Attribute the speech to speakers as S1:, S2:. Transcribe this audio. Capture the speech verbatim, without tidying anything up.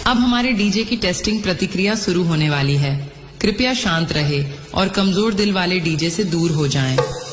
S1: अब हमारे डीजे की टेस्टिंग प्रतिक्रिया शुरू होने वाली है। कृपया शांत रहे और कमजोर दिल वाले डीजे से दूर हो जाएं।